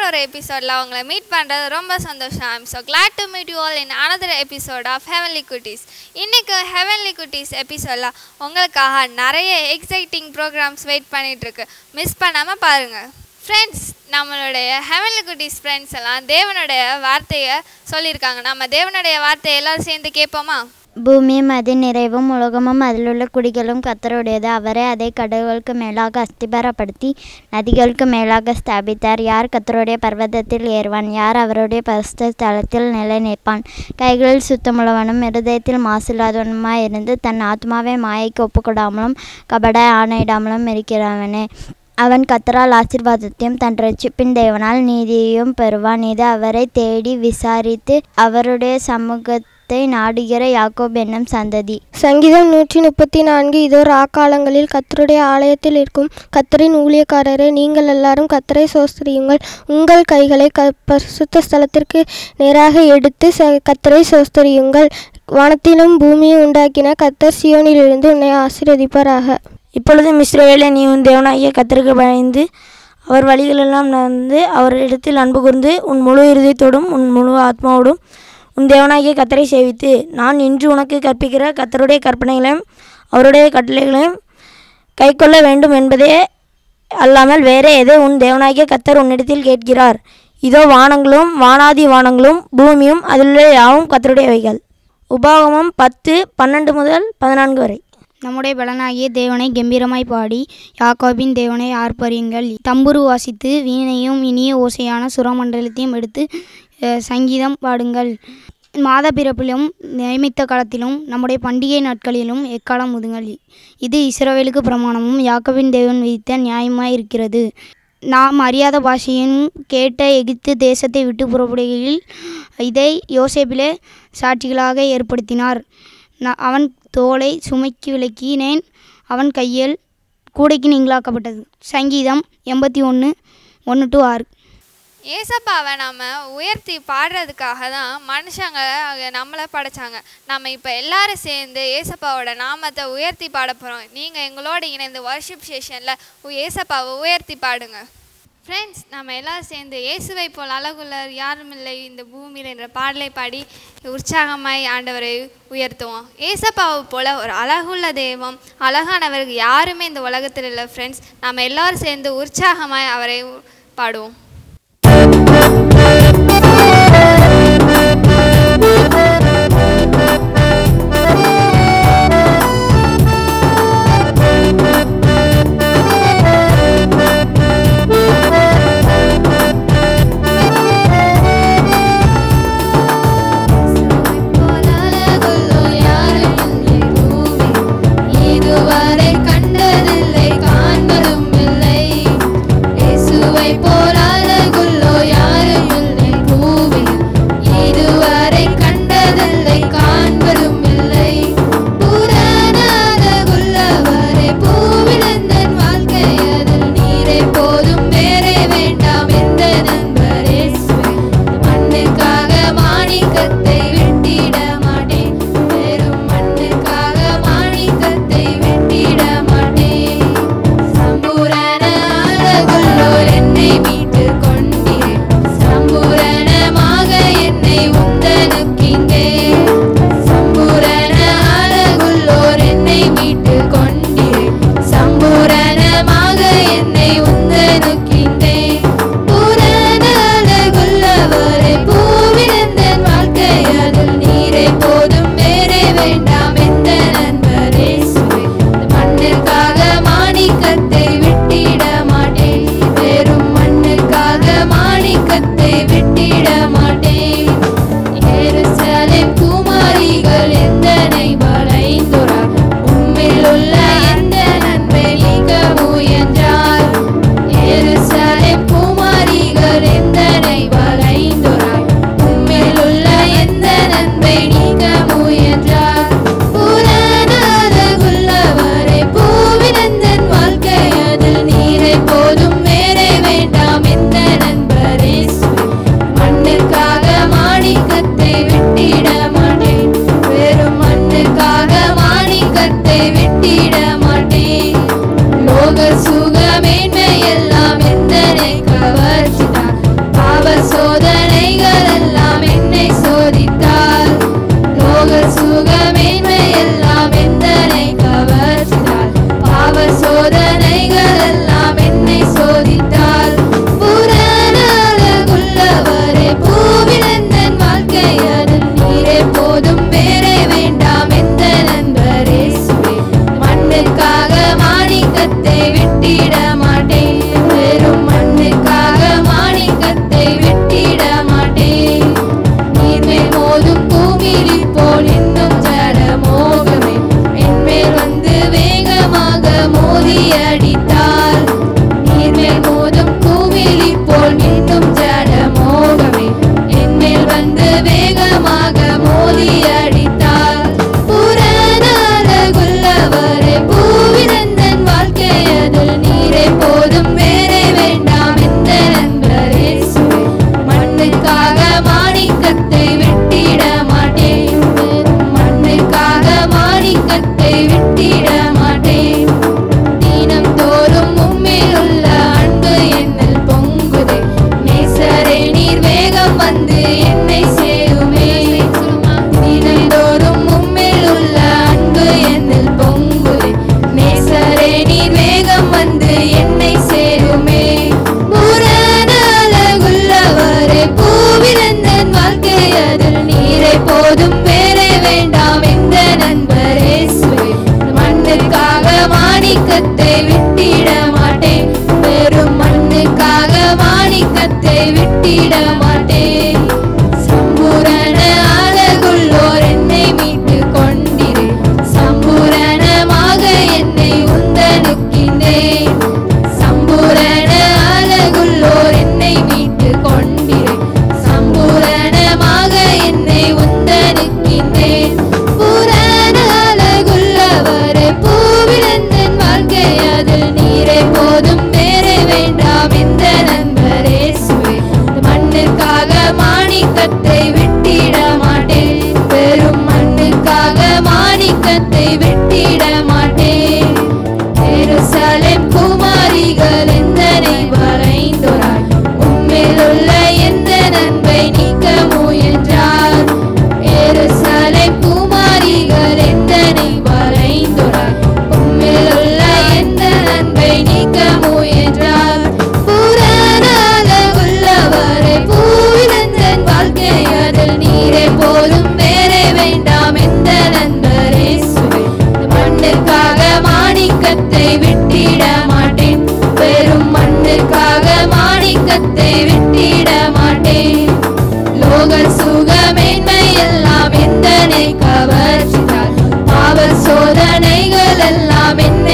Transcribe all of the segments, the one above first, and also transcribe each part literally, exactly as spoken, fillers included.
ஒரு எபிசோடில் உங்களை மீட் பண்ணுறது ரொம்ப சந்தோஷம். I am so glad to meet you all in another episode of heavenly குட்டீஸ். இன்றைக்கு ஹெவன்லி குட்டீஸ் எபிசோடில் உங்களுக்காக நிறைய எக்ஸைட்டிங் ப்ரோக்ராம்ஸ் வெயிட் பண்ணிகிட்ருக்கு. மிஸ் பண்ணாமல் பாருங்கள். ஃப்ரெண்ட்ஸ், நம்மளுடைய ஹெவன்லி குட்டீஸ் ஃப்ரெண்ட்ஸ் எல்லாம் தேவனுடைய வார்த்தையை சொல்லியிருக்காங்க. நம்ம தேவனுடைய வார்த்தையை எல்லோரும் சேர்ந்து கேட்போமா? பூமியும் அதன் நிறைவும் உலகமும் அதிலுள்ள குடிகளும் கர்த்தருடையது. அவரே அதை கடல்களுக்கு மேலாக அஸ்திபாரப்படுத்தி நதிகளுக்கு மேலாக ஸ்தாபித்தார். யார் கர்த்தருடைய பர்வதத்தில் ஏறுவான்? யார் அவருடைய பரிசுத்த ஸ்தலத்தில் நிலை நிற்பான்? கைகளில் சுத்தமுள்ளவனும் இருதயத்தில் மாசில்லாதவனுமாய் இருந்து தன் ஆத்மாவை மாயைக்கு ஒப்புக்கொடாமலும் கபட ஆணையிடாமலும் இருக்கிறவனே. அவன் கர்த்தரால் ஆசீர்வாதத்தையும் தன் இரட்சிப்பின் தேவனால் நீதியையும் பெறுவான். இது அவரை தேடி விசாரித்து அவருடைய சமூகத்தை நாடுகிற யாக்கோப் என்னும் சந்ததி. சங்கீதம் நூற்றி முப்பத்தி நான்கு. இதோ ராக்காலங்களில் கர்த்தருடைய ஆலயத்தில் இருக்கும் கர்த்தரின் ஊழியக்காரரே, நீங்கள் எல்லாரும் கர்த்தரை சோஸ்திரியுங்கள். உங்கள் கைகளை க பரிசுத்த ஸ்தலத்திற்கு நேராக எடுத்து ச கர்த்தரை சோஸ்திரியுங்கள். வானத்திலும் பூமியை உண்டாக்கின கர்த்தர் சீயோனிலிருந்து உன்னை ஆசீர்வதிப்பாராக. இப்பொழுது இஸ்ரவேலே, நீ உன் தேவனாகிய கர்த்தருக்கு பயந்து அவர் வழிகளெல்லாம் நடந்து அவரிடத்தில் அன்பு கூர்ந்து உன் முழு இருதயத்தோடும் உன் முழு ஆத்மாவோடும் உன் தேவனாகிய கர்த்தரை சேவித்து நான் இன்று உனக்கு கற்பிக்கிற கர்த்தருடைய கற்பனைகளையும் அவருடைய கட்டளைகளையும் கைக்கொள்ள வேண்டும் என்பதே அல்லாமல் வேறே எதை உன் தேவனாகிய கர்த்தர் உன்னிடத்தில் கேட்கிறார்? இதோ வானங்களும் வானாதி வானங்களும் பூமியும் அதிலுள்ள யாவும் கர்த்தருடையவைகள். உபாகமம் பத்து பன்னெண்டு முதல் பதினான்கு வரை. நம்முடைய பலனாகிய தேவனை கம்பீரமாய் பாடி யாக்கோபின் தேவனை ஆர்ப்பரியுங்கள். தம்புரு வாசித்து வீணையும் இனிய ஓசையான சுரமண்டலத்தையும் எடுத்து சங்கீதம் பாடுங்கள். மாத பிறப்பிலும் நியமித்த காலத்திலும் நம்முடைய பண்டிகை நாட்களிலும் எக்காலம் முதுங்கள். இது இஸ்ரவேலுக்கு பிரமாணமும் யாக்கோபின் தேவன் விதித்த நியாயமாய் இருக்கிறது. நாம் அறியாத பாஷையும் கேட்ட எகிப்து தேசத்தை விட்டு புறப்படுகையில் இதை யோசேப்பிலே சாட்சிகளாக ஏற்படுத்தினார். அவன் தோலை சுமைக்கு விலக்கினேன், அவன் கையில் கூடைக்கு நீங்களாக்கப்பட்டது. சங்கீதம் எண்பத்தி ஒன்று ஒன்று டு ஆறு. ஏசப்பாவை நம்ம உயர்த்தி பாடுறதுக்காக தான் மனுஷங்க நம்மளை படைச்சாங்க. நம்ம இப்போ எல்லாரும் சேர்ந்து ஏசப்பாவோட நாமத்தை உயர்த்தி பாட போகிறோம். நீங்கள் எங்களோட இணைந்து வர்ஷிப் செஷனில் ஏசப்பாவை உயர்த்தி பாடுங்க. ஃப்ரெண்ட்ஸ், நம்ம எல்லோரும் சேர்ந்து இயேசுவை போல் அழகுள்ளர் யாரும் இல்லை இந்த பூமியில் என்ற பாடலை பாடி உற்சாகமாய் ஆண்டவரை உயர்த்துவோம். ஏசப்பாவை போல் ஒரு அழகுள்ள தெய்வம், அழகானவருக்கு யாருமே இந்த உலகத்தில் இல்லை. ஃப்ரெண்ட்ஸ், நம்ம எல்லோரும் சேர்ந்து உற்சாகமாய் அவரை பாடுவோம். சுகமேன்மை எல்லாம் எந்தனை கவர்ச்சிதான்.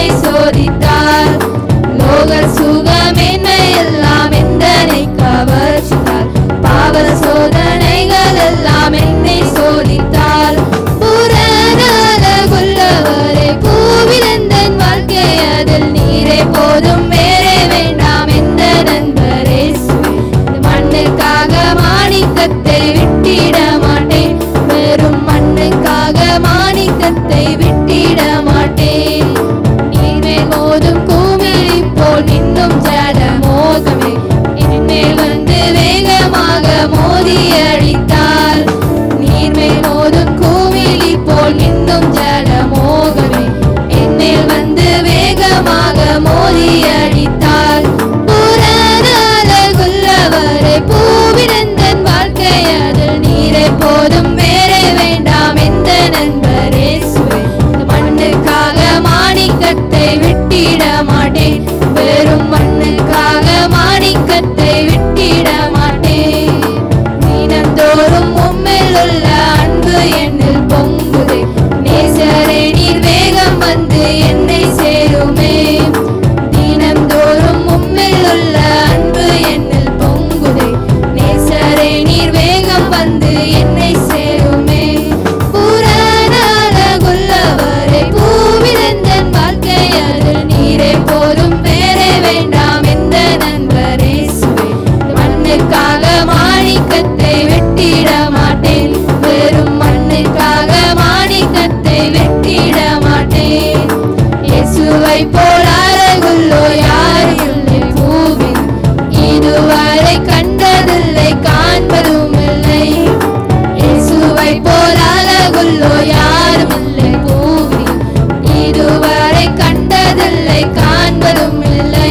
என்னை சோதித்தார். லோக சுகம் என்னை எல்லாம் எந்தனை கவர்ந்தார். பாவ சோதனைகள் எல்லாம் என்னை சோதித்தார். புறநலகுள்ளவரே பூவிலந்தன் வாழ்க்கை அதில் நீரே போதும் வேறே வேண்டாம் எந்த நண்பரே. மண்ணுக்காக மாணிக்கத்தை விட்டிட மாட்டேன். வெறும் மண்ணுக்காக மாணிக்கத்தை விட்டிட மாட்டேன். நீர்மேல் மோதும் கூமிழி போல் இன்னும் ஜட மோகமே என்மேல் வந்து வேகமாக மோதி அடித்தார். நீர்மேல் மோதும் கூமிழி போல் இன்னும் ஜட மோகமே என்மேல் வந்து வேகமாக மோதி அடித்தார். புறநலகுள்ளவரே பூவினந்தன் வாழ்க்கை அதில் நீரே போதும் வேறே வேண்டாம் எந்த நண்பரே. மண்ணுக்காக மாணிக்கத்தை விட்டிட மாட்டேன். வெறும் மண்ணுக்காக மாணிக்கத்தை விட்டிட மாட்டேன். தினந்தோறும் உம்மில் உள்ள அன்பு என்னில் பொங்குதே. நேசரே நீர் வேகம் வந்து என்னை சேருமே. தினந்தோறும் உம்மில் உள்ள அன்பு என்னில் பொங்குதே. நேசரே நீர் வேகம் வந்து என்னை சேருமே. புறநலகுள்ளவரே பூவிலந்தன் வாழ்க்கை அதில் நீரே போதும் வேறே வேண்டாம் எந்த நண்பரே. மண்ணுக்காக மாணிக்கத்தை விட்டிட மாட்டேன். வெறும் மண்ணுக்காக மாணிக்கத்தை விட்டிட மாட்டேன். இயேசுவை போல் அழகுள்ளோ யாரும் இல்லை பூவில். இதுவரை கண்டதில்லை காண்பதும் இல்லை. இயேசுவை போல் அழகுள்ளோ யாரும் இல்லை பூவில். இதுவரை கண்டதில்லை காண்பதும் இல்லை.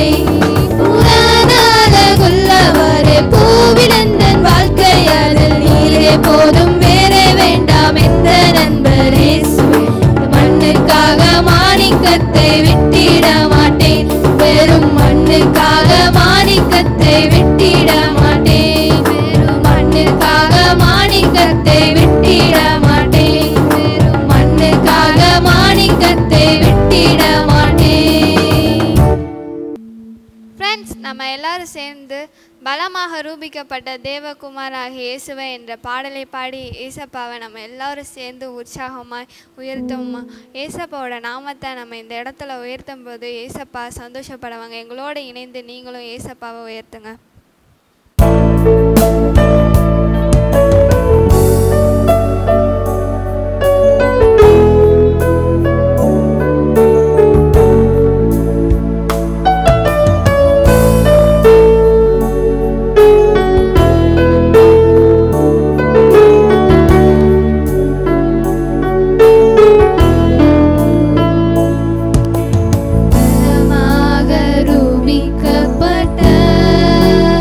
புறநலகுள்ளவரே பூவிலந்தன் வாழ்க்கை அதில் நீரே போதும் வேறே வேண்டாம் எந்த நண்பரே. மண்ணுக்காக மாணிக்கத்தை விட்டிட மாட்டேன். வெறும் மண்ணுக்காக மாணிக்கத்தை விட்டிட மாட்டேன். வெறும் மண்ணுக்காக மாணிக்கத்தை விட்டிட மாட்டேன். வெறும் மண்ணுக்காக மாணிக்கத்தை விட்டிட மாட்டேன். ஃப்ரெண்ட்ஸ், நம்ம எல்லாரும் சேர்ந்து பலமாக ரூபிக்கப்பட்ட தேவகுமாராகிய இயேசுவை என்ற பாடலை பாடி ஏசப்பாவை நம்ம எல்லாரும் சேர்ந்து உற்சாகமாய் உயர்த்தோமா. ஏசப்பாவோட நாமத்தை நம்ம இந்த இடத்துல உயர்த்தும் போது ஏசப்பா சந்தோஷப்படுவாங்க. எங்களோட இணைந்து நீங்களும் ஏசப்பாவை உயர்த்துங்க. பலமாக ரூபிக்கப்பட்ட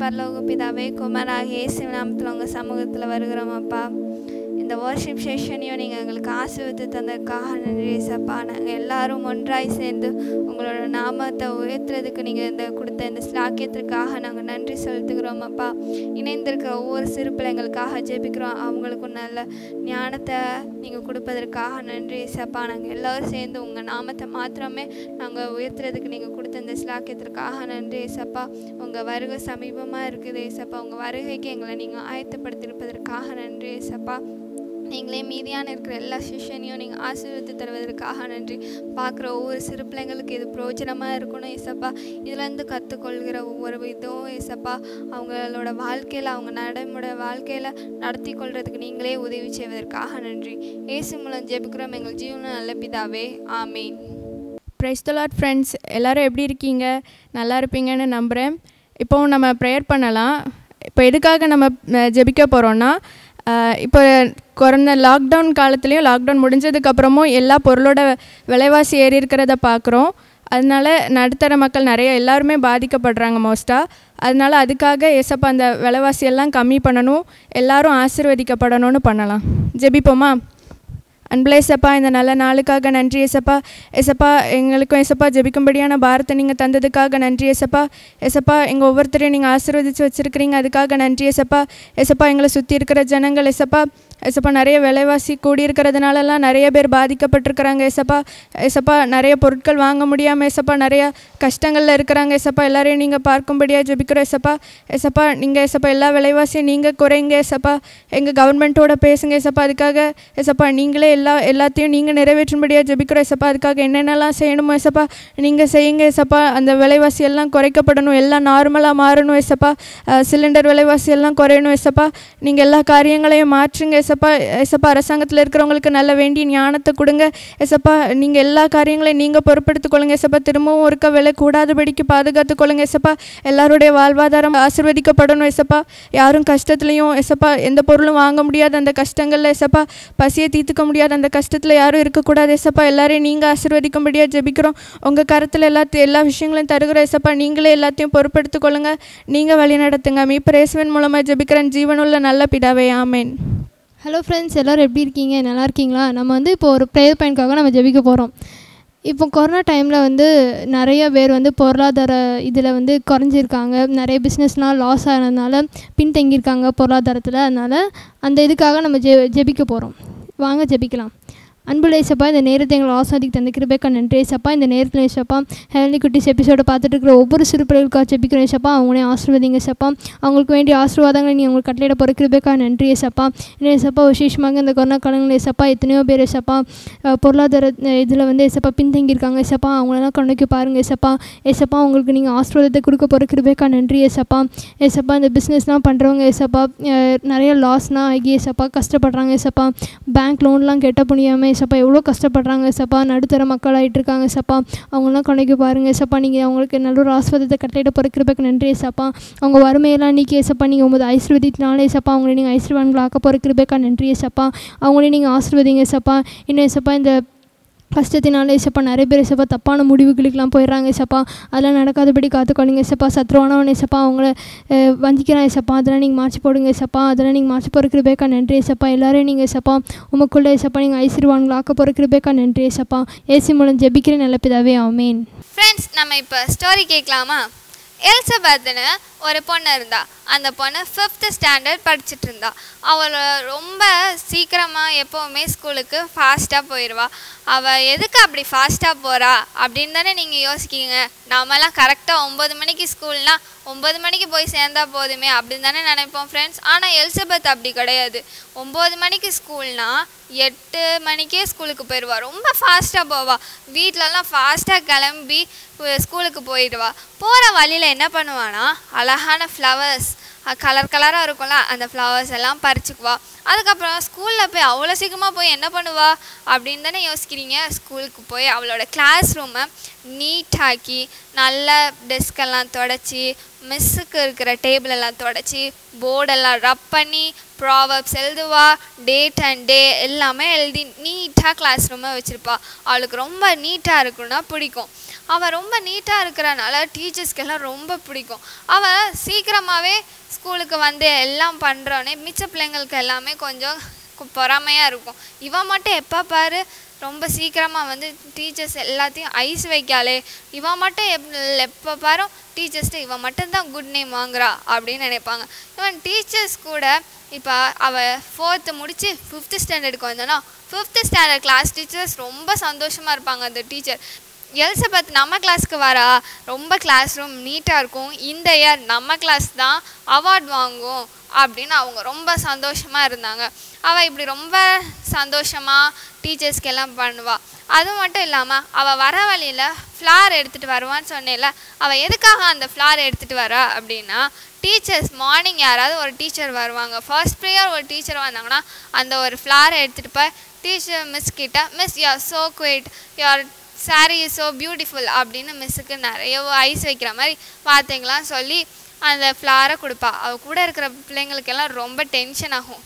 பரலோக பிதாவே, குமாராகிய இயேசு நாமத்தில் உங்கள் சமூகத்தில் வருகிறோம் அப்பா. இந்த வர்ஷிப் செஷனையும் நீங்கள் எங்களுக்கு ஆசீர்வதித்து தந்ததுக்காக நன்றி ஏசப்பா. நாங்கள் எல்லாரும் ஒன்றாய் சேர்ந்து உங்களோட நாமத்தை உயர்த்துறதுக்கு நீங்கள் இந்த கொடுத்த இந்த ஸ்லாக்கியத்திற்காக நாங்கள் நன்றி செலுத்துகிறோம் அப்பா. இணைந்திருக்கிற ஒவ்வொரு சிறு பிள்ளைங்களுக்காக ஜெபிக்கிறோம். அவங்களுக்கும் நல்ல ஞானத்தை நீங்கள் கொடுப்பதற்காக நன்றி ஏசப்பா. நாங்கள் எல்லோரும் சேர்ந்து உங்கள் நாமத்தை மாத்திரமே நாங்கள் உயர்த்துறதுக்கு நீங்கள் கொடுத்த இந்த ஸ்லாக்கியத்திற்காக நன்றி ஏசப்பா. உங்கள் வருகை சமீபமாக இருக்குது ஏசப்பா. உங்கள் வருகைக்கு எங்களை நீங்கள் ஆயத்தப்படுத்தியிருப்பதற்காக நன்றி ஏசப்பா. நீங்களே மீதியான இருக்கிற எல்லா செஷனையும் நீங்கள் ஆசீர்வதித்து தருவதற்காக நன்றி. பார்க்குற ஒவ்வொரு சிறு பிள்ளைங்களுக்கு இது பிரயோஜனமாக இருக்கணும் ஏசப்பா. இதுலேருந்து கற்றுக்கொள்கிற ஒவ்வொரு இதுவும் ஏசப்பா அவங்களோட வாழ்க்கையில் அவங்க நடைமுறை வாழ்க்கையில் நடத்தி கொள்கிறதுக்கு நீங்களே உதவி செய்வதற்காக நன்றி. இயேசு மூலம் ஜெபிக்கிறோம் எங்கள் ஜீவன நல்ல பிதாவே, ஆமீன். பிரைஸ் தி லார்ட் ஃப்ரெண்ட்ஸ், எல்லோரும் எப்படி இருக்கீங்க? நல்லா இருப்பீங்கன்னு நம்புகிறேன். இப்போது நம்ம ப்ரேயர் பண்ணலாம். இப்போ எதுக்காக நம்ம ஜெபிக்க போகிறோன்னா, இப்போ கொரோனா லாக்டவுன் காலத்துலேயும் லாக்டவுன் முடிஞ்சதுக்கப்புறமும் எல்லா பொருளோட விலைவாசி ஏறி இருக்கிறத பார்க்குறோம். அதனால நடுத்தர மக்கள் நிறைய எல்லாருமே பாதிக்கப்படுறாங்க மோஸ்ட்டாக. அதனால அதுக்காக ஏசப்பா அந்த விலைவாசியெல்லாம் கம்மி பண்ணணும், எல்லோரும் ஆசீர்வதிக்கப்படணும்னு பண்ணலாம். ஜெபிப்போமா? அன்புள்ள ஏசப்பா, இந்த நல்ல நாளுக்காக நன்றி ஏசப்பா. ஏசப்பா எங்களுக்கும் ஏசப்பா ஜெபிக்கும்படியான பாரத்தை நீங்கள் தந்ததுக்காக நன்றி ஏசப்பா. ஏசப்பா எங்கள் ஒவ்வொருத்தரையும் நீங்கள் ஆசீர்வதித்து வச்சுருக்கிறீங்க, அதுக்காக நன்றி ஏசப்பா. ஏசப்பா எங்களை சுற்றி இருக்கிற ஜனங்கள் ஏசப்பா ஏசப்பா நிறைய விலைவாசி கூடியிருக்கிறதுனாலலாம் நிறைய பேர் பாதிக்கப்பட்டிருக்கிறாங்க ஏசப்பா. ஏசப்பா நிறைய பொருட்கள் வாங்க முடியாமல் ஏசப்பா நிறையா கஷ்டங்களில் இருக்கிறாங்க ஏசப்பா. எல்லோரையும் நீங்கள் பார்க்கும்படியாக ஜெபிக்கிறோம் ஏசப்பா. ஏசப்பா நீங்கள் ஏசப்பா எல்லா விலைவாசியும் நீங்கள் குறைங்க ஏசப்பா. எங்கள் கவர்மெண்ட்டோட பேசுங்க ஏசப்பா. அதுக்காக ஏசப்பா நீங்களே எல்லா எல்லாத்தையும் நீங்கள் நிறைவேற்றும்படியாக ஜெபிக்கிறோம் ஏசப்பா. அதுக்காக என்னென்னலாம் செய்யணுமோ ஏசப்பா நீங்கள் செய்யுங்க ஏசப்பா. அந்த விலைவாசி எல்லாம் குறைக்கப்படணும், எல்லாம் நார்மலாக மாறணும் ஏசப்பா. சிலிண்டர் விலைவாசி எல்லாம் குறையணும் ஏசப்பா. நீங்கள் எல்லா காரியங்களையும் மாற்றுங்க ஏசப்பா. ஏசப்பா அரசாங்கத்தில் இருக்கிறவங்களுக்கு நல்ல வேண்டிய ஞானத்தை கொடுங்க ஏசப்பா. நீங்கள் எல்லா காரியங்களையும் நீங்கள் பொறுப்பெடுத்துக் கொள்ளுங்க ஏசப்பா. திரும்பவும் ஒருக்க விலை கூடாதபடிக்கு பாதுகாத்து கொள்ளுங்க ஏசப்பா. எல்லாருடைய வாழ்வாதாரம் ஆசீர்வதிக்கப்படணும் ஏசப்பா. யாரும் கஷ்டத்துலையும் ஏசப்பா எந்த பொருளும் வாங்க முடியாத அந்த கஷ்டங்களில் ஏசப்பா, பசியை தீர்த்துக்க முடியாத அந்த கஷ்டத்தில் யாரும் இருக்கக்கூடாது ஏசப்பா. எல்லாரையும் நீங்கள் ஆசீர்வதிக்கும்படியாக ஜெபிக்கிறோம். உங்கள் கருத்தில் எல்லாத்தையும் எல்லா விஷயங்களையும் தருகிற ஏசப்பா. நீங்களே எல்லாத்தையும் பொறுப்பெடுத்துக் கொள்ளுங்க, நீங்கள் வழி நடத்துங்க. மீட்பர் இயேசுவின் மூலமாக ஜெபிக்கிறேன் ஜீவனுள்ள நல்ல பிதாவே, ஆமேன். ஹலோ ஃப்ரெண்ட்ஸ், எல்லோரும் எப்படி இருக்கீங்க? நல்லா இருக்கீங்களா? நம்ம வந்து இப்போ ஒரு ப்ரேயர் பாயிண்ட்காக நம்ம ஜெபிக்க போகிறோம். இப்போ கொரோனா டைமில் வந்து நிறைய பேர் வந்து பொருளாதார இதில் வந்து குறைஞ்சிருக்காங்க. நிறைய பிஸ்னஸ்லாம் லாஸ் ஆனதுனால பின்தங்கியிருக்காங்க பொருளாதாரத்தில். அதனால் அந்த இதுக்காக நம்ம ஜெ ஜெபிக்க போகிறோம். வாங்க ஜெபிக்கலாம். அன்புள்ள ஏசப்பா, இந்த நேரத்தை எங்களை ஆசாதிக்கு தந்த கிருபைக்கா நன்றி ஏசப்பா. இந்த நேரத்தில் ஏசப்பா ஹெவன்லி குட்டிஸ் எபிசோட பார்த்துட்டு இருக்கிற ஒவ்வொரு சிறு பிள்ளைகளுக்காக ஜெபிக்கிறோம் ஏசப்பா. அவங்களே ஆசீர்வதிங்க ஏசப்பா. அவங்களுக்கு வேண்டிய ஆசீர்வாதங்களை நீ அவங்களுக்கு கட்டளையிட போகிற கிருபைக்கா நன்றி ஏசப்பா. இன்னும் ஏசப்பா விசேஷமாக இந்த கொரோனா காலங்களில் ஏசப்பா எத்தனையோ பேர் ஏசப்பா பொருளாதார இதில் வந்து ஏசப்பா பின்தங்கியிருக்காங்க ஏசப்பா. அவங்களெல்லாம் கண்ணுக்கு பாருங்கள் ஏசப்பா. ஏசப்பா அவங்களுக்கு நீங்கள் ஆசீர்வாதத்தை கொடுக்க போகிற கிருபைக்கா நன்றி ஏசப்பா. ஏசப்பா இந்த பிஸ்னஸ்லாம் பண்ணுறவங்க ஏசப்பா நிறைய லாஸ்லாம் ஆகி ஏசப்பா கஷ்டப்படுறாங்க ஏசப்பா. பேங்க் லோன்லாம் கெட்ட முடியாமல் ஏசப்பா எவ்வளோ கஷ்டப்படுறாங்க ஏசப்பா. நடுத்தர மக்கள் ஆகிட்டு இருக்காங்க ஏசப்பா. அவங்களாம் கணக்கு பாருங்கள் ஏசப்பா. நீங்கள் அவங்களுக்கு நல்ல ஒரு ஆசீர்வாதத்தை கட்டளையிட போகிற கிருபைக்கு நன்றி ஏசப்பா. அவங்க வறுமையெல்லாம் நீக்கி ஏசப்பா நீங்கள் உமது ஐஸ்வர்யத்தினால ஏசப்பா அவங்களே நீங்கள் ஐஸ்வர்யவான்கள் ஆக்க போகிற கிருபைக்கா நன்றி ஏசப்பா. அவங்களே நீங்கள் ஆசீர்வதிங்க ஏசப்பா. இன்னும் ஏசப்பா இந்த கஷ்டத்தினால ஏசப்பா நிறைய பேர் ஏசப்பா தப்பான முடிவுகளுக்கெலாம் போயிடுறாங்க ஏசப்பா. அதெல்லாம் நடக்காதபடி காத்துக்கொள்ளுங்க ஏசப்பா. சத்ருவானவன் ஏசப்பா அவங்கள வஞ்சிக்கிறான் ஏசப்பா. அதெல்லாம் நீங்கள் மாற்றி போடுங்க ஏசப்பா. அதெல்லாம் நீங்கள் மாற்றி போகிற கிருபைக்கா நன்றி ஏசப்பா. எல்லோரும் நீங்கள் ஏசப்பா உமக்குள்ளே ஏசப்பா நீங்கள் ஐஸ்வர்யவான்கள் ஆக்க போகிற கிருபைக்கா நன்றி ஏசப்பா. ஏசி மூலம் ஜெபிக்கிற நல்ல பிதாவே, ஆமேன். ஃப்ரெண்ட்ஸ், நம்ம இப்போ ஸ்டோரி கேட்கலாமா? எலிசபெத்னு ஒரு பொண்ணு இருந்தா. அந்த பொண்ணு ஃபிஃப்த்து ஸ்டாண்டர்ட் படிச்சுட்டு இருந்தா. அவள் ரொம்ப சீக்கிரமாக எப்போவுமே ஸ்கூலுக்கு ஃபாஸ்ட்டாக போயிடுவா. அவள் எதுக்கு அப்படி ஃபாஸ்ட்டாக போகிறா அப்படின்னு தானே நீங்கள் யோசிக்கிங்க. நாமெல்லாம் கரெக்டாக ஒம்பது மணிக்கு ஸ்கூல்னால் ஒம்பது மணிக்கு போய் சேர்ந்தா போதுமே அப்படின்னு தானே நினைப்போம் ஃப்ரெண்ட்ஸ். ஆனால் எலிசபெத் அப்படி கிடையாது. ஒம்பது மணிக்கு ஸ்கூல்னால் எட்டு மணிக்கே ஸ்கூலுக்கு போயிடுவா. ரொம்ப ஃபாஸ்ட்டாக போவா. வீட்டிலலாம் ஃபாஸ்ட்டாக கிளம்பி ஸ்கூலுக்கு போயிடுவா. போகிற வழியில் என்ன பண்ணுவான்னா, அழகான ஃப்ளவர்ஸ் கலர் கலராக இருக்கும்ல, அந்த ஃப்ளவர்ஸ் எல்லாம் பறிச்சுக்குவா. அதுக்கப்புறம் ஸ்கூலில் போய் அவ்வளோ சீக்கிரமாக போய் என்ன பண்ணுவா அப்படின்னு தானே யோசிக்கிறீங்க. ஸ்கூலுக்கு போய் அவளோட கிளாஸ் ரூமை நீட்டாக்கி நல்ல டெஸ்கெல்லாம் தொடச்சி மிஸ்ஸுக்கு இருக்கிற டேபிள் எல்லாம் தொடச்சி போர்டெல்லாம் ரப் பண்ணி ப்ராவர்ப்ஸ் எழுதுவா, டேட் அண்ட் டே எல்லாமே எழுதி நீட்டாக கிளாஸ் ரூமை வச்சுருப்பா. அவளுக்கு ரொம்ப நீட்டாக இருக்குன்னா பிடிக்கும். அவள் ரொம்ப நீட்டாக இருக்கிறனால டீச்சர்ஸ்க்கெல்லாம் ரொம்ப பிடிக்கும். அவள் சீக்கிரமாகவே ஸ்கூலுக்கு வந்து எல்லாம் பண்ணுறோன்னே மிச்ச பிள்ளைங்களுக்கு எல்லாமே கொஞ்சம் பொறாமையாக இருக்கும். இவன் மட்டும் எப்போ பாரு ரொம்ப சீக்கிரமாக வந்து டீச்சர்ஸ் எல்லாத்தையும் ஐஸ் வைக்காளே, இவன் மட்டும் எப் எப்போ பாரும் டீச்சர்ஸ்ட்டு இவன் மட்டும்தான் குட் நேம் வாங்குறா அப்படின்னு நினைப்பாங்க. இவன் டீச்சர்ஸ் கூட இப்போ அவள் ஃபோர்த்து முடித்து ஃபிஃப்த்து ஸ்டாண்டர்டுக்கு வந்தோன்னா ஃபிஃப்த்து ஸ்டாண்டர்ட் கிளாஸ் டீச்சர்ஸ் ரொம்ப சந்தோஷமாக இருப்பாங்க. அந்த டீச்சர் எலிசபெத் நம்ம கிளாஸ்க்கு வரா, ரொம்ப கிளாஸ் ரூம் நீட்டாக இருக்கும், இந்த இயர் நம்ம கிளாஸ் தான் அவார்ட் வாங்கும் அப்படின்னு அவங்க ரொம்ப சந்தோஷமாக இருந்தாங்க. அவள் இப்படி ரொம்ப சந்தோஷமாக டீச்சர்ஸ்க்கு எல்லாம் பண்ணுவாள். அது மட்டும் இல்லாமல் அவள் வர வழியில் ஃப்ளார் எடுத்துகிட்டு வருவான்னு சொன்னேன்ல, அவள் எதுக்காக அந்த ஃப்ளார் எடுத்துகிட்டு வரா அப்படின்னா, டீச்சர்ஸ் மார்னிங் யாராவது ஒரு டீச்சர் வருவாங்க, ஃபர்ஸ்ட் ப்ரேயர் ஒரு டீச்சர் வந்தாங்கன்னா அந்த ஒரு ஃப்ளாரை எடுத்துகிட்டு போய் டீச்சர் மிஸ் கிட்ட, miss you are so quite, you are sari is so beautiful அப்படின்னு மிஸ்ஸுக்கு நிறைய ஐஸ் வைக்கிற மாதிரி வார்த்தைங்களாம் சொல்லி அந்த ஃப்ளாரை கொடுப்பா. அவள் கூட இருக்கிற பிள்ளைங்களுக்கெல்லாம் ரொம்ப டென்ஷன் ஆகும்.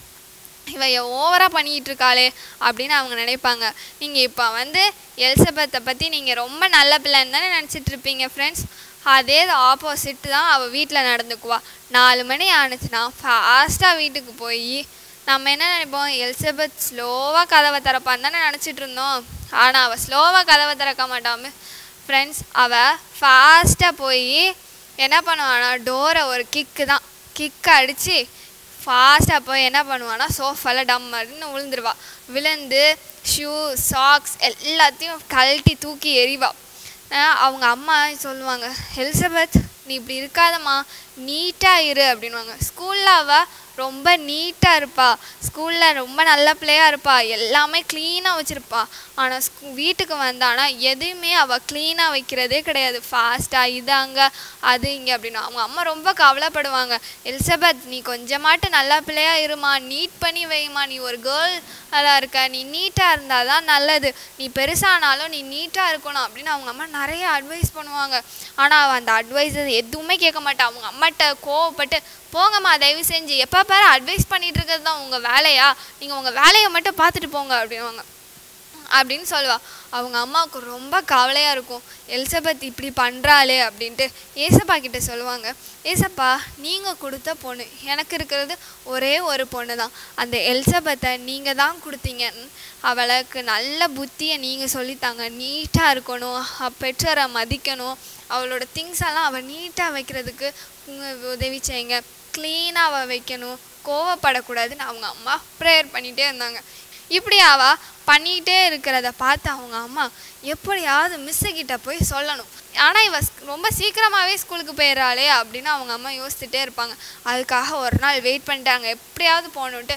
இவ ஓவராக பண்ணிக்கிட்டு இருக்காளே அப்படின்னு அவங்க நினைப்பாங்க. நீங்கள் இப்போ வந்து எலிசபெத்தை பற்றி நீங்கள் ரொம்ப நல்ல பிள்ளைன்னு தானே நினச்சிட்டு இருப்பீங்க ஃப்ரெண்ட்ஸ். அதே ஆப்போசிட் தான் அவள் வீட்டில் நடந்துக்குவா. நாலு மணி ஆணுச்சுன்னா ஃபாஸ்ட்டாக வீட்டுக்கு போய் நம்ம என்ன நினைப்போம், எலிசபெத் ஸ்லோவாக கதவை திறப்பான்னு தானே நினச்சிட்டு இருந்தோம். ஆனால் அவள் ஸ்லோவாக கதவை திறக்க மாட்டாம ஃப்ரெண்ட்ஸ், அவள் ஃபாஸ்ட்டாக போய் என்ன பண்ணுவான்னா டோரை ஒரு கிக்கு தான் கிக்கு அடித்து ஃபாஸ்ட்டாக போய் என்ன பண்ணுவான்னா சோஃபாவில் டம்மர்னு விழுந்துருவா. விழுந்து ஷூ சாக்ஸ் எல்லாத்தையும் கழட்டி தூக்கி எறிவா. அவங்க அம்மா சொல்லுவாங்க, எலிசபெத் நீ இப்படி இருக்காதம்மா, நீட்டாக இரு அப்படின்வாங்க. ஸ்கூலில் அவள் ரொம்ப நீட்டாக இருப்பா, ஸ்கூலில் ரொம்ப நல்ல பிள்ளையாக இருப்பா, எல்லாமே க்ளீனாக வச்சுருப்பா. ஆனால் ஸ்கூ வீட்டுக்கு வந்தானா எதுவுமே அவள் க்ளீனாக வைக்கிறதே கிடையாது. ஃபாஸ்ட்டாக இது அங்கே அது இங்கே அப்படின்னு அவங்க அம்மா ரொம்ப கவலைப்படுவாங்க. எலிசபெத் நீ கொஞ்சமாட்டு நல்ல பிள்ளையாக இருமா, நீட் பண்ணி வைமா, நீ ஒரு கேர்ள் அதான் இருக்க, நீ நீட்டாக இருந்தால் தான் நல்லது, நீ பெருசானாலும் நீ நீட்டாக இருக்கணும் அப்படின்னு அவங்க அம்மா நிறைய அட்வைஸ் பண்ணுவாங்க. ஆனால் அவள் அந்த அட்வைஸ் எதுவுமே கேட்க மாட்டாள். அவங்க அம்மாட்ட கோவப்பட்டு, போங்கம்மா தயவு செஞ்சு எப்போ பாரு அட்வைஸ் பண்ணிகிட்டு இருக்கிறது தான் உங்கள் வேலையா, நீங்கள் உங்கள் வேலையை மட்டும் பார்த்துட்டு போங்க அப்படின்வாங்க அப்படின்னு சொல்லுவாள். அவங்க அம்மாவுக்கு ரொம்ப கவலையாக இருக்கும், எலிசபெத் இப்படி பண்ணுறாளே அப்படின்ட்டு. ஏசப்பா கிட்டே சொல்லுவாங்க, ஏசப்பா நீங்கள் கொடுத்த பொண்ணு, எனக்கு இருக்கிறது ஒரே ஒரு பொண்ணு தான், அந்த எலிசபெத்தை நீங்கள் தான் கொடுத்தீங்க, அவளுக்கு நல்ல புத்தியை நீங்கள் சொல்லித்தாங்க, நீட்டாக இருக்கணும், பெற்றோரை மதிக்கணும், அவளோட திங்ஸ் எல்லாம் அவள் நீட்டாக வைக்கிறதுக்கு உதவி செய்யுங்க, க்ளீனாக அவள் வைக்கணும், கோவப்படக்கூடாதுன்னு அவங்க அம்மா ப்ரேயர் பண்ணிகிட்டே இருந்தாங்க. இப்படி அவள் பண்ணிகிட்டே இருக்கிறத பார்த்து அவங்க அம்மா எப்படியாவது மிஸ்ஸுக்கிட்ட போய் சொல்லணும். ஆனால் இவ ரொம்ப சீக்கிரமாகவே ஸ்கூலுக்கு போயிடறாளே அப்படின்னு அவங்க அம்மா யோசிச்சுட்டே இருப்பாங்க. அதுக்காக ஒரு நாள் வெயிட் பண்ணிட்டாங்க, எப்படியாவது போகணுன்ட்டு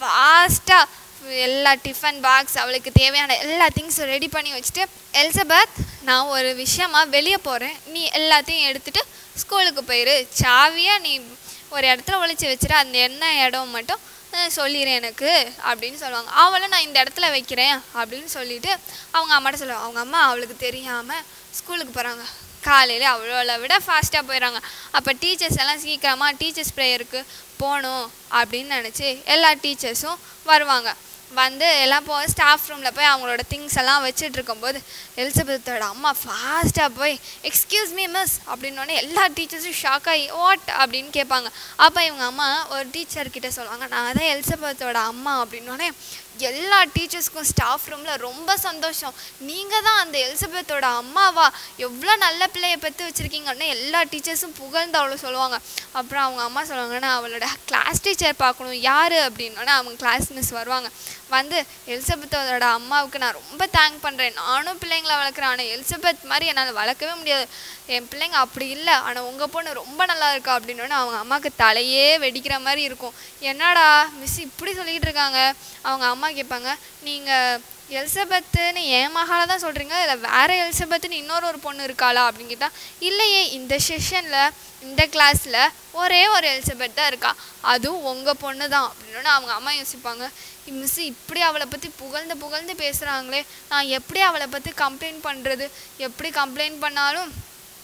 ஃபாஸ்ட்டாக எல்லா டிஃபன் பாக்ஸ் அவளுக்கு தேவையான எல்லா திங்ஸும் ரெடி பண்ணி வச்சுட்டு, எலிசபெத் நான் ஒரு விஷயமா வெளியே போகிறேன், நீ எல்லாத்தையும் எடுத்துகிட்டு ஸ்கூலுக்கு போயிரு, சாவியாக நீ ஒரு இடத்துல ஒழிச்சு வச்சுரு, அந்த என்ன இடம் மட்டும் சொல்லிடுறேன் எனக்கு அப்படின்னு சொல்லுவாங்க. அவளும் நான் இந்த இடத்துல வைக்கிறேன் அப்படின்னு சொல்லிட்டு அவங்க அம்மாட்ட சொல்லுவாங்க. அவங்க அம்மா அவளுக்கு தெரியாமல் ஸ்கூலுக்கு போகிறாங்க. காலையில் அவளோட விட ஃபாஸ்ட்டாக போயிடறாங்க. அப்போ டீச்சர்ஸ் எல்லாம் சீக்கிரமாக டீச்சர்ஸ் ப்ரேயருக்கு போகணும் அப்படின்னு நினச்சி எல்லா டீச்சர்ஸும் வருவாங்க. வந்து எல்லாம் போய் ஸ்டாஃப் ரூமில் போய் அவங்களோட திங்ஸ் எல்லாம் வச்சுட்டு இருக்கும்போது எலிசபெத்தோட அம்மா ஃபாஸ்ட்டாக போய் எக்ஸ்கியூஸ் மீ மிஸ் அப்படின்னோடனே எல்லா டீச்சர்ஸும் ஷாக் ஆகி வாட் அப்படின்னு கேட்பாங்க. அப்போ இவங்க அம்மா ஒரு டீச்சர்கிட்ட சொல்லுவாங்க, நான் தான் எலிசபெத்தோட அம்மா அப்படின்னோடனே எல்லா டீச்சர்ஸ்க்கும் ஸ்டாஃப் ரூமில் ரொம்ப சந்தோஷம், நீங்கள் தான் அந்த எலிசபெத்தோட அம்மாவா, எவ்வளோ நல்ல பிள்ளையை பெற்று வச்சுருக்கீங்கன்னு எல்லா டீச்சர்ஸும் புகழ்ந்து அவ்வளோ சொல்லுவாங்க. அப்புறம் அவங்க அம்மா சொல்லுவாங்கன்னா அவளோட கிளாஸ் டீச்சர் பார்க்கணும் யார் அப்படின்னோடனே அவங்க கிளாஸ் மிஸ் வருவாங்க. வந்து எலிசபெத்தோட அம்மாவுக்கு நான் ரொம்ப தேங்க் பண்ணுறேன், நானும் பிள்ளைங்களை வளர்க்குறேன், ஆனால் எலிசபெத் மாதிரி என்னால் வளர்க்கவே முடியாது, என் பிள்ளைங்க அப்படி இல்லை, ஆனால் உங்கள் பொண்ணு ரொம்ப நல்லா இருக்கா அப்படின்னோடனே அவங்க அம்மாவுக்கு தலையே வெடிக்கிற மாதிரி இருக்கும். என்னடா மிஸ் இப்படி சொல்லிக்கிட்டு இருக்காங்க. அவங்க அம்மா கேட்பாங்க, நீங்கள் எலிசபெத்துன்னு என் மகளை தான் சொல்கிறீங்க, இல்லை வேறு எலிசபெத்துன்னு இன்னொரு ஒரு பொண்ணு இருக்காளா அப்படின்னு கேட்டால், இல்லையே இந்த செஷனில் இந்த கிளாஸில் ஒரே ஒரு எலிசபெத் தான் இருக்கா, அதுவும் உங்கள் பொண்ணு தான் அப்படின்னு அவங்க அம்மா யோசிப்பாங்க. மிஸ் இப்படி அவளை பற்றி புகழ்ந்து புகழ்ந்து பேசுகிறாங்களே, நான் எப்படி அவளை பற்றி கம்ப்ளைண்ட் பண்ணுறது, எப்படி கம்ப்ளைண்ட் பண்ணாலும்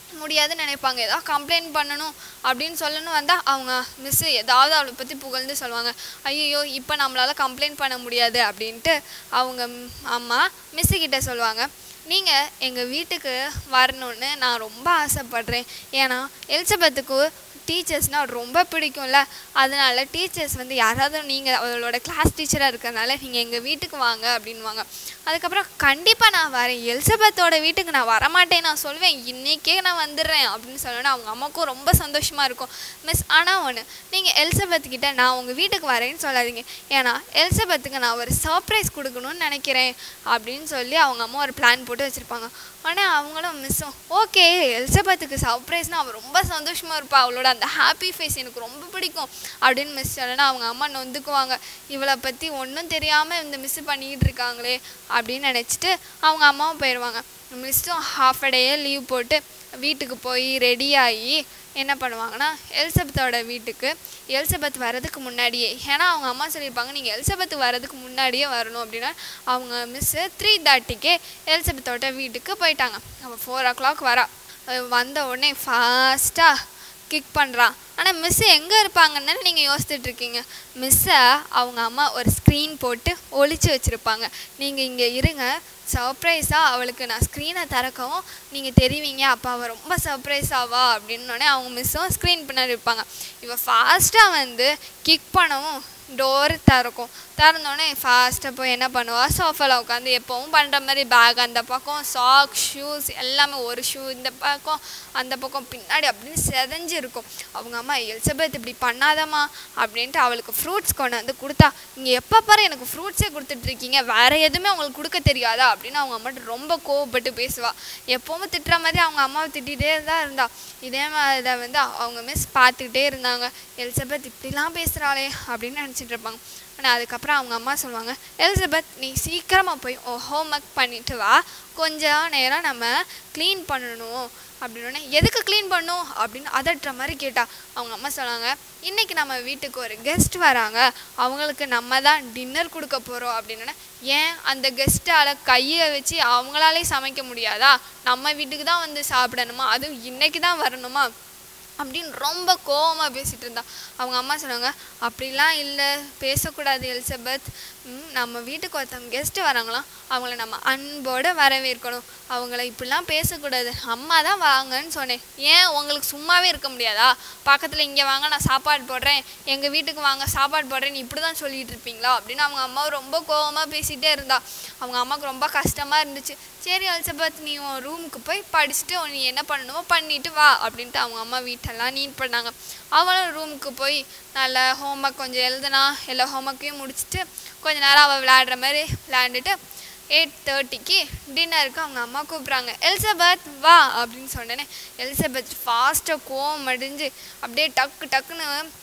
முடியாதுன்னு நினைப்பாங்க. ஏதாவது கம்ப்ளைண்ட் பண்ணணும் அப்படின்னு சொல்லணும் வந்தால் அவங்க மிஸ்ஸு ஏதாவது அவளை பற்றி புகழ்ந்து சொல்லுவாங்க. ஐயோ இப்போ நம்மளால் கம்ப்ளைண்ட் பண்ண முடியாது அப்படின்ட்டு அவங்க அம்மா மிஸ்ஸுக்கிட்ட சொல்லுவாங்க. நீங்கள் எங்கள் வீட்டுக்கு வரணுன்னு நான் ரொம்ப ஆசைப்பட்றேன். ஏன்னா எலிசபெத்துக்கு டீச்சர்ஸ்னால் ரொம்ப பிடிக்கும்ல, அதனால டீச்சர்ஸ் வந்து யாராவது நீங்கள் அவளோட கிளாஸ் டீச்சராக இருக்கிறதுனால நீங்கள் எங்கள் வீட்டுக்கு வாங்க அப்படின்வாங்க. அதுக்கப்புறம் கண்டிப்பாக நான் வரேன், எலிசபெத்தோட வீட்டுக்கு நான் வரமாட்டேன் நான் சொல்லுவேன், இன்றைக்கே நான் வந்துடுறேன் அப்படின்னு சொல்லணும்னா அவங்க அம்மாவுக்கும் ரொம்ப சந்தோஷமாக இருக்கும். மிஸ் ஆனால் ஒன்று, நீங்கள் எலிசபெத்துக்கிட்ட நான் உங்கள் வீட்டுக்கு வரேன்னு சொல்லாதீங்க, ஏன்னா எலிசபெத்துக்கு நான் ஒரு சர்ப்ரைஸ் கொடுக்கணும்னு நினைக்கிறேன் அப்படின்னு சொல்லி அவங்க அம்மா ஒரு பிளான் போட்டு வச்சுருப்பாங்க. ஆனால் அவங்களும் மிஸ்ஸும் ஓகே எலிசபெத்துக்கு சர்ப்ரைஸ்னால் அவள் ரொம்ப சந்தோஷமாக இருப்பாள், அவளோட அந்த ஹாப்பி ஃபேஸ் எனக்கு ரொம்ப பிடிக்கும் அப்படின்னு மிஸ் சொல்லனா அவங்க அம்மா நொந்துக்குவாங்க. இவளை பற்றி ஒன்றும் தெரியாமல் இந்த மிஸ்ஸு பண்ணிக்கிட்டு இருக்காங்களே அப்படின்னு நினச்சிட்டு அவங்க அம்மாவும் போயிடுவாங்க. மிஸ்ஸும் ஹாஃப் அ டேயே லீவ் போட்டு வீட்டுக்கு போய் ரெடியாகி என்ன பண்ணுவாங்கன்னா எலிசபெத்தோட வீட்டுக்கு எலிசபெத் வரதுக்கு முன்னாடியே, ஏன்னா அவங்க அம்மா சொல்லியிருப்பாங்க நீங்கள் எலிசபெத் வரதுக்கு முன்னாடியே வரணும் அப்படின்னா அவங்க மிஸ்ஸு த்ரீ தேர்ட்டிக்கே எலிசபெத்தோட வீட்டுக்கு போயிட்டாங்க. அவள் ஃபோர் ஓ கிளாக் வரா. வந்த உடனே ஃபாஸ்ட்டாக கிக் பண்ணுறான். ஆனால் மிஸ்ஸு எங்கே இருப்பாங்கன்னு நீங்கள் யோசிச்சுட்ருக்கீங்க. மிஸ்ஸை அவங்க அம்மா ஒரு ஸ்க்ரீன் போட்டு ஒளிச்சு வச்சுருப்பாங்க. நீங்கள் இங்கே இருங்க, சர்ப்ரைஸாக அவளுக்கு நான் ஸ்க்ரீனை திறக்கவும் நீங்கள் தெரிவிங்க, அப்போ அவள் ரொம்ப சர்ப்ரைஸ் ஆவா அப்படின்னோடனே அவங்க மிஸ்ஸும் ஸ்க்ரீன் பின்னாடி இருப்பாங்க. இவள் ஃபாஸ்ட்டாக வந்து கிக் பண்ணவும் டோர் திறக்கும். திறந்தோடனே ஃபாஸ்ட்டாக போய் என்ன பண்ணுவா, சோஃபாவில் உட்காந்து எப்போவும் பண்ணுற மாதிரி பேக் அந்த பக்கம், சாக்ஸ், ஷூஸ் எல்லாமே, ஒரு ஷூ இந்த பக்கம் அந்த பக்கம் பின்னாடி அப்படின்னு செதஞ்சு இருக்கும். அவங்க அம்மா எலிசபெத் இப்படி பண்ணாதம்மா அப்படின்ட்டு அவளுக்கு ஃப்ரூட்ஸ் கொண்டு வந்து கொடுத்தா, இங்கே எப்போ பாரு எனக்கு ஃப்ரூட்ஸே கொடுத்துட்ருக்கீங்க, வேறு எதுவுமே அவங்களுக்கு கொடுக்க தெரியாதா அப்படின்னு அவங்க அம்மாட்ட ரொம்ப கோவப்பட்டு பேசுவாள். எப்போவும் திட்டுற மாதிரி அவங்க அம்மாவை திட்டிகிட்டே தான் இருந்தா. இதே மாதிரி வந்து அவங்க மிஸ் பார்த்துக்கிட்டே இருந்தாங்க, எலிசபெத் இப்படிலாம் பேசுகிறாளே அப்படின்னு நினச்சிட்டு இருப்பாங்க. ஆனால் அதுக்கப்புறம் அவங்க அம்மா சொல்லுவாங்க, எலிசபெத் நீ சீக்கிரமாக போய் ஹோம் ஒர்க் பண்ணிட்டு வா, கொஞ்சம் நேரம் நம்ம க்ளீன் பண்ணணும் அப்படின்னோடனே எதுக்கு க்ளீன் பண்ணணும் அப்படின்னு அதட்டுற மாதிரி கேட்டா. அவங்க அம்மா சொன்னாங்க, இன்றைக்கி நம்ம வீட்டுக்கு ஒரு கெஸ்ட் வராங்க, அவங்களுக்கு நம்ம தான் டின்னர் கொடுக்க போகிறோம் அப்படின்னோடனே, ஏன் அந்த கெஸ்ட்டால் கையை வச்சு அவங்களாலே சமைக்க முடியாதா, நம்ம வீட்டுக்கு தான் வந்து சாப்பிடணுமா, அதுவும் இன்றைக்கி தான் வரணுமா அப்படின்னு ரொம்ப கோவமாக பேசிகிட்டு இருந்தா. அவங்க அம்மா சொன்னாங்க, அப்படிலாம் இல்லை, பேசக்கூடாது எலிசபெத், நம்ம வீட்டுக்கு ஒருத்தவங்க கெஸ்ட்டு வராங்களாம், அவங்கள நம்ம அன்போடு வரவேற்கணும், அவங்கள இப்படிலாம் பேசக்கூடாது, அம்மா தான் வாங்கன்னு சொன்னேன், ஏன் உங்களுக்கு சும்மாவே இருக்க முடியாதா, பக்கத்தில் இங்கே வாங்க நான் சாப்பாடு போடுறேன், எங்கள் வீட்டுக்கு வாங்க சாப்பாடு போடுறேன்னு இப்படி தான் சொல்லிகிட்டு இருப்பீங்களா அப்படின்னு அவங்க அம்மா ரொம்ப கோவமாக பேசிகிட்டே இருந்தா. அவங்க அம்மாவுக்கு ரொம்ப கஷ்டமாக இருந்துச்சு. சரி எலிசபெத் நீ உன் ரூமுக்கு போய் படிச்சுட்டு நீ என்ன பண்ணணுமோ பண்ணிட்டு வா அப்படின்ட்டு அவங்க அம்மா வீட்டெல்லாம் நீட் பண்ணாங்க. அவளும் ரூமுக்கு போய் நல்லா ஹோம் ஒர்க் கொஞ்சம் எழுதுனா, எல்லா ஹோம் ஒர்க்கையும் முடிச்சுட்டு கொஞ்ச நேரம் அவள் விளையாடுற மாதிரி விளையாண்டுட்டு எயிட் தேர்ட்டிக்கு டின்னருக்கு அவங்க அம்மா கூப்பிட்றாங்க. எலிசபெத் வா அப்படின்னு சொன்னேனே எலிசபெத் ஃபாஸ்ட்டாக கோவம் அடிஞ்சு அப்படியே டக்கு டக்குன்னு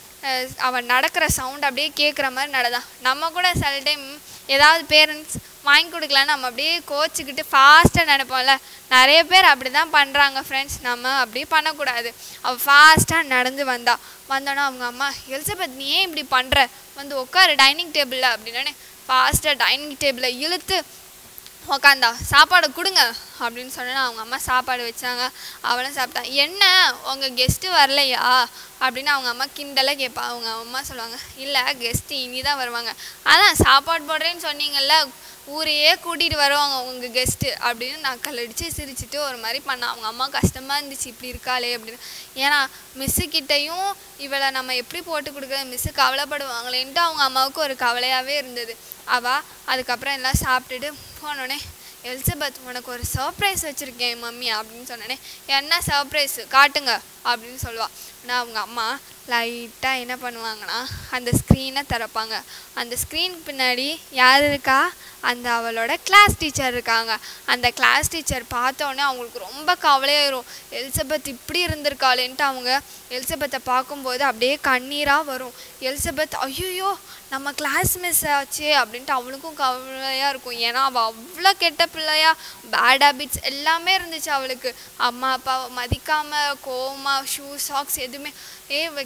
அவன் நடக்கிற சவுண்ட் அப்படியே கேட்குற மாதிரி நடதான். நம்ம கூட சில டைம் ஏதாவது பேரண்ட்ஸ் வாங்கி கொடுக்கலான்னு நம்ம அப்படியே கோச்சிக்கிட்டு ஃபாஸ்ட்டாக நினைப்போம்ல, நிறைய பேர் அப்படி தான் பண்ணுறாங்க ஃப்ரெண்ட்ஸ், நம்ம அப்படியே பண்ணக்கூடாது. அவள் ஃபாஸ்ட்டாக நடந்து வந்தா. வந்தோன்னா அவங்க அம்மா எலிசபெத் நீ ஏன் இப்படி பண்ணுற, வந்து உட்காரு டைனிங் டேபிளில் அப்படின்னே ஃபாஸ்ட்டாக டைனிங் டேபிளை இழுத்து உக்காந்தா. சாப்பாடு கொடுங்க அப்படின்னு சொன்னா அவங்க அம்மா சாப்பாடு வச்சாங்க. அவளும் சாப்பிட்டான். என்ன உங்கள் கெஸ்ட்டு வரலையா அப்படின்னு அவங்க அம்மா கிண்டலாக கேட்பா. அவங்க அம்மா சொல்லுவாங்க, இல்லை கெஸ்ட்டு இனி தான் வருவாங்க, அதான் சாப்பாடு போடுறேன்னு சொன்னீங்கல்ல, ஊரையே கூட்டிகிட்டு வருவாங்க உங்கள் கெஸ்ட்டு அப்படின்னு நக்கல் அடித்து சிரிச்சுட்டு ஒரு மாதிரி பண்ணான். அவங்க அம்மா கஷ்டமாக இருந்துச்சு, இப்படி இருக்காளே அப்படின்னு. ஏன்னா மிஸ்ஸுக்கிட்டையும் இவளை நம்ம எப்படி போட்டு கொடுக்குறது, மிஸ்ஸு கவலைப்படுவாங்களேன்ட்டு அவங்க அம்மாவுக்கு ஒரு கவலையாகவே இருந்தது. அவள் அதுக்கப்புறம் எல்லாம் சாப்பிட்டுட்டு போனோடனே, எலிசபெத் உனக்கு ஒரு சர்ப்ரைஸ் வச்சுருக்கேன் மம்மி அப்படின்னு சொன்னோடனே, என்ன சர்ப்ரைஸு காட்டுங்க அப்படின்னு சொல்லுவாள். ஆனால் அவங்க அம்மா லைட்டாக என்ன பண்ணுவாங்கன்னா அந்த ஸ்க்ரீனை திறப்பாங்க. அந்த ஸ்க்ரீனுக்கு பின்னாடி யார் இருக்கா, அந்த அவளோட கிளாஸ் டீச்சர் இருக்காங்க. அந்த கிளாஸ் டீச்சர் பார்த்தோன்னே அவங்களுக்கு ரொம்ப கவலையாயிரும். எலிசபெத் இப்படி இருந்திருக்காளேன்ட்டு அவங்க எலிசபெத்தை பார்க்கும்போது அப்படியே கண்ணீராக வரும். எலிசபெத் ஐயோ நம்ம கிளாஸ் மிஸ் ஆச்சு அப்படின்ட்டு அவளுக்கும் கவலையாக இருக்கும். ஏன்னா அவள் அவ்வளோ கெட்ட பிள்ளையா, பேட் ஹேபிட்ஸ் எல்லாமே இருந்துச்சு அவளுக்கு. அம்மா அப்பாவை மதிக்காமல் கோவமாக, ஷூ சாக்ஸ் எதுவுமே ஏ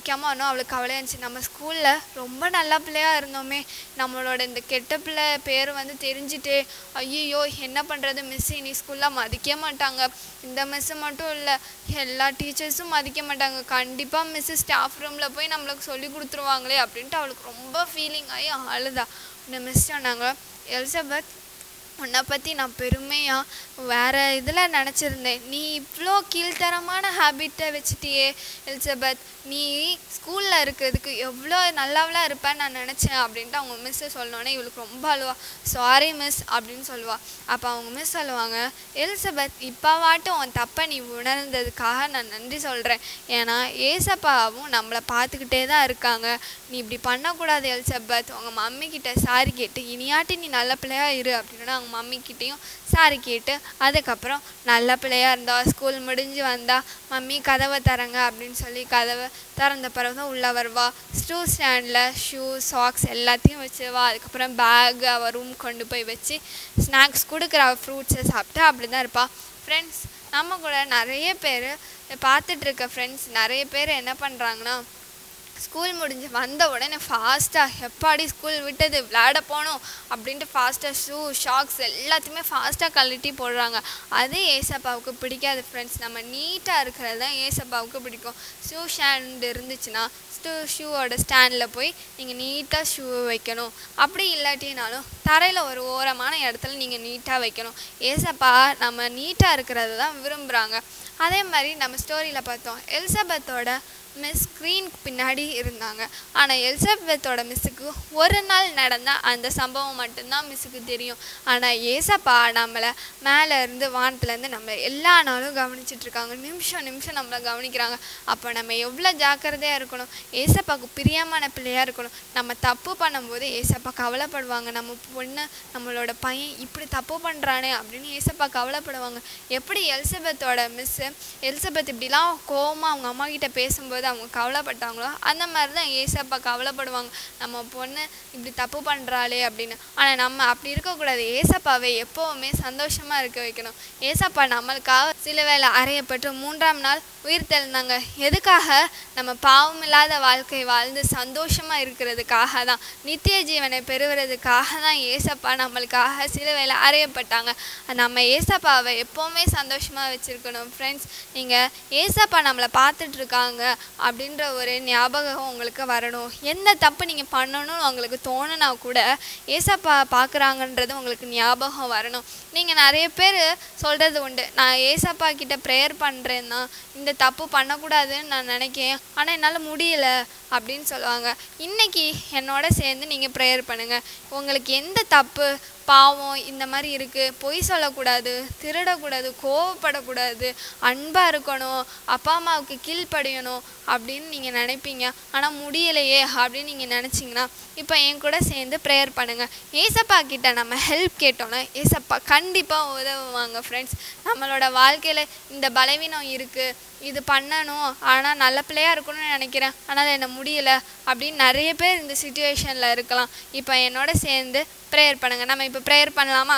படிக்காமல் வரணும் அவளுக்கு கவலையாக இருந்துச்சு. நம்ம ஸ்கூலில் ரொம்ப நல்ல பிள்ளையாக இருந்தோமே, நம்மளோட இந்த கெட்ட பிள்ளை பேர் வந்து தெரிஞ்சுட்டு ஐயோ என்ன பண்ணுறது, மிஸ் இனி ஸ்கூலில் மதிக்க மாட்டாங்க, இந்த மிஸ்ஸு மட்டும் இல்லை எல்லா டீச்சர்ஸும் மதிக்க மாட்டாங்க, கண்டிப்பாக மிஸ்ஸு ஸ்டாஃப் ரூமில் போய் நம்மளுக்கு சொல்லி கொடுத்துருவாங்களே அப்படின்ட்டு அவளுக்கு ரொம்ப ஃபீலிங் ஆகி அழுதா. இந்த மிஸ் சொன்னாங்க, எலிசபெத் உன்னை பற்றி நான் பெருமையாக வேறு இதில் நினச்சிருந்தேன், நீ இவ்வளோ கீழ்த்தரமான ஹேபிட்டை வச்சுட்டியே எலிசபெத், நீ ஸ்கூலில் இருக்கிறதுக்கு எவ்வளோ நல்லாவெலாம் இருப்பேன்னு நான் நினச்சேன் அப்படின்ட்டு அவங்க மிஸ்ஸு சொல்லணுன்னே இவளுக்கு ரொம்ப அழுவா. சாரி மிஸ் அப்படின்னு சொல்லுவாள். அப்போ அவங்க மிஸ் சொல்லுவாங்க, எலிசபெத் இப்போவாட்டும் உன் தப்பை நீ உணர்ந்ததுக்காக நான் நன்றி சொல்கிறேன், ஏன்னா ஏசப்பாவும் நம்மளை பார்த்துக்கிட்டே தான் இருக்காங்க, நீ இப்படி பண்ணக்கூடாது எலிசபெத், உங்கள் மம்மிக்கிட்ட சாரி கேட்டு இனியாட்டி நீ நல்ல பிள்ளையாக இரு அப்படின்னா அவங்க மம்மிக்கிட்டேயும் சாரி கேட்டு அதுக்கப்புறம் நல்ல பிள்ளையாக இருந்தா ஸ்கூல் முடிஞ்சு வந்தா மம்மி கதவை தரங்க அப்படின்னு சொல்லி கதவை திறந்த பிறகு தான் உள்ளே வருவா. ஷூ ஸ்டாண்டில் ஷூ சாக்ஸ் எல்லாத்தையும் வச்சுருவா. அதுக்கப்புறம் பேக் அவள் ரூம் கொண்டு போய் வச்சு ஸ்நாக்ஸ் கொடுக்குற ஃப்ரூட்ஸை சாப்பிட்டு அப்படி தான் இருப்பாள். ஃப்ரெண்ட்ஸ், நம்ம கூட நிறைய பேர் பார்த்துட்ருக்க ஃப்ரெண்ட்ஸ் நிறைய பேர் என்ன பண்ணுறாங்கன்னா, ஸ்கூல் முடிஞ்சு வந்த உடனே ஃபாஸ்ட்டாக எப்பாடி ஸ்கூல் விட்டது விளையாட போகணும் அப்படின்ட்டு ஃபாஸ்ட்டாக ஷூ ஷாக்ஸ் எல்லாத்தையுமே ஃபாஸ்ட்டாக கழட்டி போடுறாங்க. அது ஏசப்பாவுக்கு பிடிக்காது ஃப்ரெண்ட்ஸ். நம்ம நீட்டாக இருக்கிறது தான் ஏசப்பாவுக்கு பிடிக்கும். ஷூ ஸ்டாண்ட் இருந்துச்சுன்னா ஷூ ஷூவோட ஸ்டாண்டில் போய் நீங்கள் நீட்டாக ஷூ வைக்கணும், அப்படி இல்லாட்டினாலும் தரையில் ஒரு ஓரமான இடத்துல நீங்கள் நீட்டாக வைக்கணும். ஏசப்பா நம்ம நீட்டாக இருக்கிறது தான் விரும்புகிறாங்க. அதே மாதிரி நம்ம ஸ்டோரியில் பார்த்தோம், எலிசபெத்தோட மிஸ் ஸ்க்ரீனுக்கு பின்னாடி இருந்தாங்க. ஆனால் எலிசபெத்தோட மிஸ்ஸுக்கு ஒரு நாள் நடந்த அந்த சம்பவம் மட்டும்தான் மிஸ்ஸுக்கு தெரியும். ஆனால் ஏசப்பா நம்மளை மேலே இருந்து வானத்துலேருந்து நம்மளை எல்லா நாளும் கவனிச்சிட்ருக்காங்க, நிமிஷம் நிமிஷம் நம்மளை கவனிக்கிறாங்க. அப்போ நம்ம எவ்வளோ ஜாக்கிரதையாக இருக்கணும், ஏசப்பாவுக்கு பிரியமான பிள்ளையாக இருக்கணும். நம்ம தப்பு பண்ணும்போது ஏசப்பா கவலைப்படுவாங்க, நம்ம பொண்ணு நம்மளோட பையன் இப்படி தப்பு பண்ணுறானே அப்படின்னு ஏசப்பா கவலைப்படுவாங்க. எப்படி எலிசபெத்தோட மிஸ்ஸு எலிசபெத் இப்படிலாம் கோவமாக அவங்க அம்மா கிட்ட பேசும்போது அவங்க கவலைப்பட்டாங்களோ அந்த மாதிரி தான் ஏசப்பா கவலைப்படுவாங்க, நம்ம பொண்ணு இப்படி தப்பு பண்ணுறாளே அப்படின்னு. ஆனால் நம்ம அப்படி இருக்கக்கூடாது, ஏசப்பாவை எப்போவுமே சந்தோஷமாக இருக்க வைக்கணும். ஏசப்பா நம்மளுக்காக சிலுவையில் அறையப்பட்டு மூன்றாம் நாள் உயிர் தெழுந்தாங்க. எதுக்காக? நம்ம பாவம் இல்லாத வாழ்க்கை வாழ்ந்து சந்தோஷமாக இருக்கிறதுக்காக தான், நித்திய ஜீவனை பெறுவதுக்காக தான் ஏசப்பா நம்மளுக்காக சிலுவையில் அறையப்பட்டாங்க. நம்ம ஏசப்பாவை எப்போவுமே சந்தோஷமாக வச்சுருக்கணும். ஃப்ரெண்ட்ஸ், நீங்கள் ஏசப்பா நம்மளை பார்த்துட்ருக்காங்க அப்படின்ற ஒரு ஞாபகம் உங்களுக்கு வரணும். எந்த தப்பு நீங்கள் பண்ணணும்னு உங்களுக்கு தோணுனா கூட ஏசப்பா பார்க்குறாங்கன்றது உங்களுக்கு ஞாபகம் வரணும். நீங்கள் நிறைய பேர் சொல்கிறது உண்டு, நான் ஏசப்பா கிட்ட ப்ரேயர் பண்ணுறேன்னா இந்த தப்பு பண்ணக்கூடாதுன்னு நான் நினைக்கிறேன், ஆனால் என்னால் முடியல அப்படின்னு சொல்லுவாங்க. இன்றைக்கி என்னோட சேர்ந்து நீங்கள் ப்ரேயர் பண்ணுங்கள். உங்களுக்கு எந்த தப்பு பாவம் இந்த மாதிரி இருக்குது, பொய் சொல்லக்கூடாது, திருடக்கூடாது, கோவப்படக்கூடாது, அன்பாக இருக்கணும், அப்பா அம்மாவுக்கு கீழ்ப்படியணும் அப்படின்னு நீங்கள் நினைப்பீங்க, ஆனால் முடியலையே அப்படின்னு நீங்கள் நினச்சிங்கன்னா இப்போ என் கூட சேர்ந்து ப்ரேயர் பண்ணுங்கள். ஏசப்பா கிட்ட நம்ம ஹெல்ப் கேட்டோன்னா ஏசப்பா கண்டிப்பாக உதவுவாங்க. ஃப்ரெண்ட்ஸ், நம்மளோட வாழ்க்கையில் இந்த பலவீனம் இருக்குது, இது பண்ணணும் ஆனால் நல்ல பிள்ளையாக இருக்கணும்னு நினைக்கிறேன் ஆனால் என்ன முடியலை அப்படின்னு நிறைய பேர் இந்த சிச்சுவேஷனில் இருக்கலாம். இப்போ என்னோட சேர்ந்து ப்ரேயர் பண்ணுங்கள். நம்ம இப்போ ப்ரேயர் பண்ணலாமா?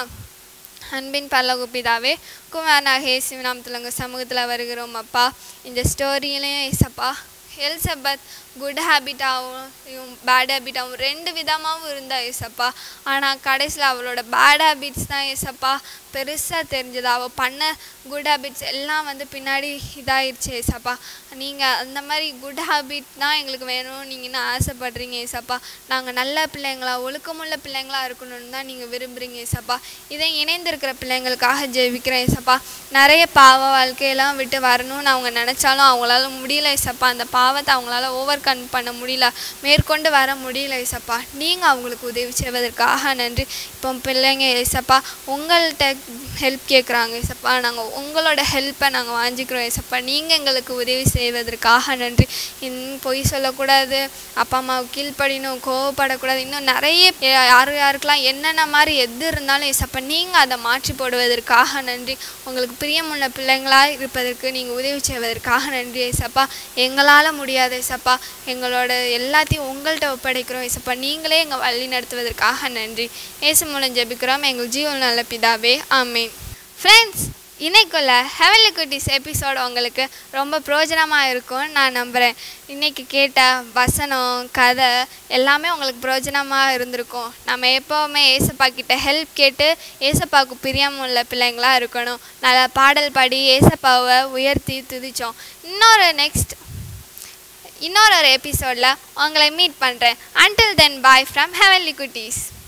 அன்பின் பரலோக பிதாவே, குமாரனாக இயேசுவின் நாமத்தில் உங்கள் சமூகத்தில் வருகிறோம் அப்பா. இந்த ஸ்டோரியிலையும் ஏசப்பா எலிசபெத் குட் ஹேபிட்டாகவும் பேட் ஹேபிட்டாகவும் ரெண்டு விதமாகவும் இருந்தா ஏசப்பா. ஆனால் கடைசியில் அவளோட பேட் ஹேபிட்ஸ் தான் ஏசப்பா பெருசாக தெரிஞ்சது. அவள் பண்ண குட் ஹேபிட்ஸ் எல்லாம் வந்து பின்னாடி இதாகிடுச்சு ஏசப்பா. நீங்கள் அந்த மாதிரி குட் ஹேபிட் தான் எங்களுக்கு வேணும் நீங்கள் என்ன ஆசைப்படுறீங்க ஏசப்பா. நாங்கள் நல்ல பிள்ளைங்களா ஒழுக்கமுள்ள பிள்ளைங்களா இருக்கணும்னு தான் நீங்கள் விரும்புகிறீங்க ஏசப்பா. இதை இணைந்திருக்கிற பிள்ளைங்களுக்காக ஜெபிக்கிறேன் ஏசப்பா. நிறைய பாவ வாழ்க்கையெல்லாம் விட்டு வரணும்னு அவங்க நினச்சாலும் அவங்களால முடியல ஏசப்பா. அந்த பாவத்தை அவங்களால ஓவர் கன் பண்ண முடியல, மேற்கொண்டு வர முடியல ஏசப்பா. நீங்கள் அவங்களுக்கு உதவி செய்வதற்காக நன்றி. இப்போ பிள்ளைங்க ஏசப்பா உங்கள்கிட்ட ஹெல்ப் கேட்குறாங்க ஏசப்பா. நாங்கள் உங்களோட ஹெல்ப்பை நாங்கள் வாங்கிக்கிறோம் ஏசப்பா. நீங்கள் எங்களுக்கு உதவி செய்வதற்காக நன்றி. இன்னும் பொய் சொல்லக்கூடாது, அப்பா அம்மாவுக்கு கீழ்ப்படினும், கோவப்படக்கூடாது, இன்னும் நிறைய யார் யாருக்கெல்லாம் என்னென்ன மாதிரி எது இருந்தாலும் ஏசப்பா நீங்கள் அதை மாற்றி போடுவதற்காக நன்றி. உங்களுக்கு பிரியமுள்ள பிள்ளைங்களாக இருப்பதற்கு நீங்கள் உதவி செய்வதற்காக நன்றி ஏசப்பா. எங்களால் முடியாது ஏசப்பா, எங்களோட எல்லாத்தையும் உங்கள்கிட்ட ஒப்படைக்கிறோம் ஏசப்பா. நீங்களே எங்கள் வழி நடத்துவதற்காக நன்றி. இயேசு மூலம் ஜெபிக்கிறோம் எங்கள் ஜீவன் நல்ல பிதாவே, ஆமீன். ஃப்ரெண்ட்ஸ், இன்னைக்குள்ள ஹெவன்லி குட்டீஸ் எபிசோடு உங்களுக்கு ரொம்ப பிரயோஜனமாக இருக்கும்னு நான் நம்புகிறேன். இன்றைக்கி கேட்ட வசனம் கதை எல்லாமே உங்களுக்கு பிரயோஜனமாக இருந்திருக்கும். நம்ம எப்போவுமே ஏசப்பா கிட்ட ஹெல்ப் கேட்டு ஏசப்பாவுக்கு பிரியமுள்ள பிள்ளைங்களாக இருக்கணும். நல்ல பாடல் பாடி ஏசப்பாவை உயர்த்தி துதித்தோம். இன்னொரு நெக்ஸ்ட் இன்னொரு ஒரு எபிசோடில் உங்களை மீட் பண்ணுறேன். Until then bye from heavenly குட்டீஸ்.